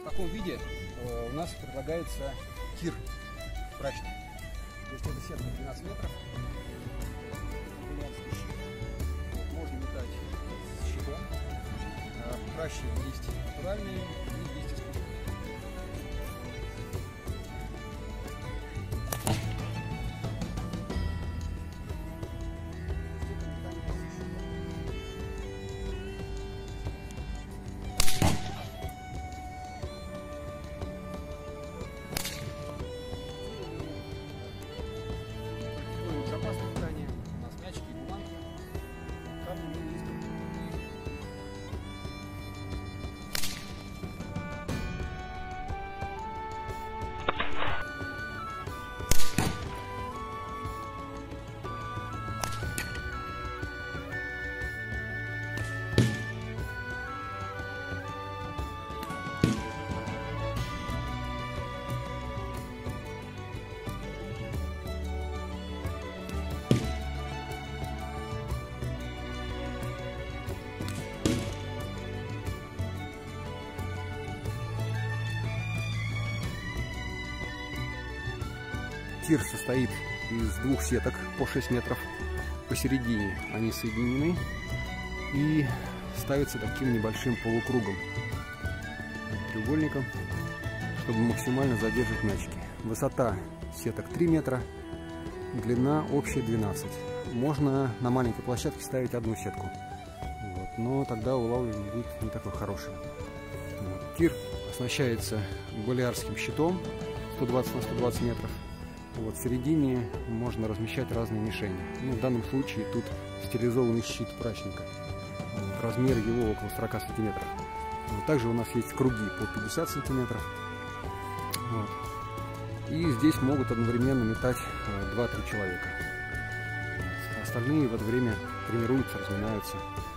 таком виде у нас предлагается тир прачечный. То есть это сетка 12 метров. Можно метать с щитом. Пращи есть натуральные, и есть искусственные. Безопасное питание, у нас мячики и бумаги, камни не есть. Тир состоит из двух сеток по 6 метров. Посередине они соединены и ставятся таким небольшим полукругом, треугольником, чтобы максимально задержать мячики. Высота сеток 3 метра, длина общая 12. Можно на маленькой площадке ставить одну сетку, но тогда улавливание будет не такое хорошее. Тир оснащается баллиарским щитом 120 на 120 метров. В середине можно размещать разные мишени. В данном случае тут стилизованный щит прачника. Размер его около 40 сантиметров. Также у нас есть круги по 50 сантиметров. И здесь могут одновременно метать 2-3 человека. Остальные в это время тренируются, разминаются.